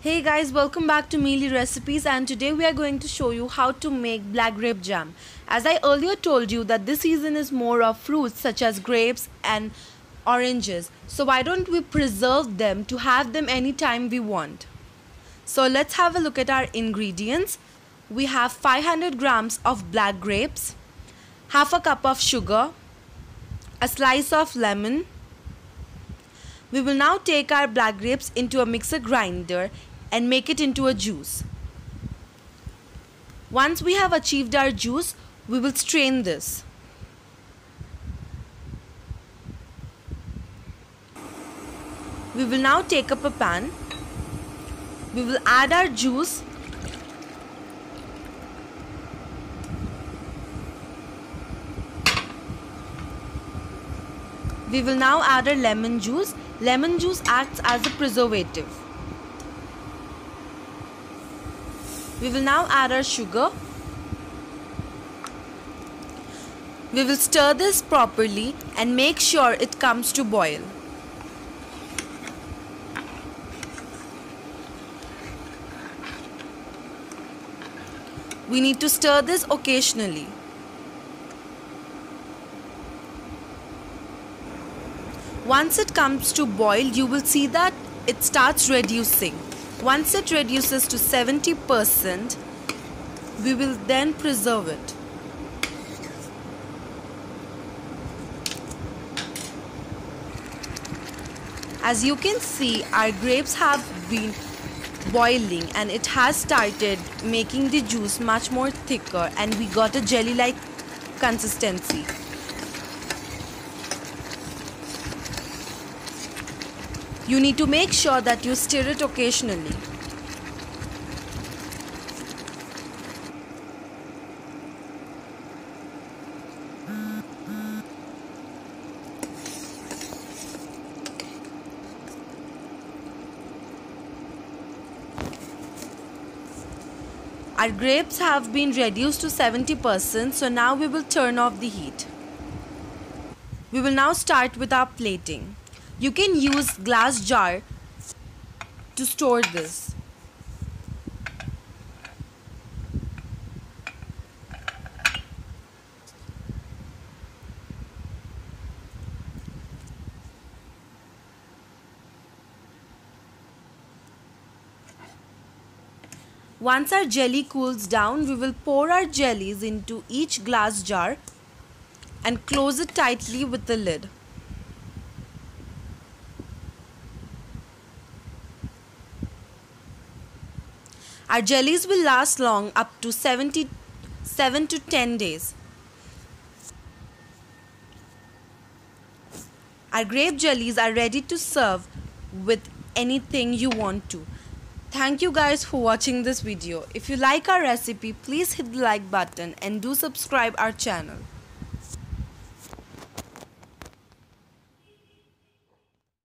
Hey guys, welcome back to Mealy Recipes, and today we are going to show you how to make black grape jam. As I earlier told you that this season is more of fruits such as grapes and oranges. So why don't we preserve them to have them anytime we want. So let's have a look at our ingredients. We have 500 grams of black grapes, half a cup of sugar, a slice of lemon. We will now take our black grapes into a mixer grinder and make it into a juice. Once we have achieved our juice, we will strain this. We will now take up a pan. We will add our juice. We will now add our lemon juice. Lemon juice acts as a preservative. We will now add our sugar. We will stir this properly and make sure it comes to boil. We need to stir this occasionally. Once it comes to boil, you will see that it starts reducing. Once it reduces to 70%, we will then preserve it. As you can see, our grapes have been boiling and it has started making the juice much more thicker, and we got a jelly-like consistency. You need to make sure that you stir it occasionally. Our grapes have been reduced to 70%, so now we will turn off the heat. We will now start with our plating. You can use glass jar to store this. Once our jelly cools down, we will pour our jellies into each glass jar and close it tightly with the lid. Our jellies will last long, up to 7 to 10 days. Our grape jellies are ready to serve with anything you want to. Thank you guys for watching this video. If you like our recipe, please hit the like button and do subscribe our channel.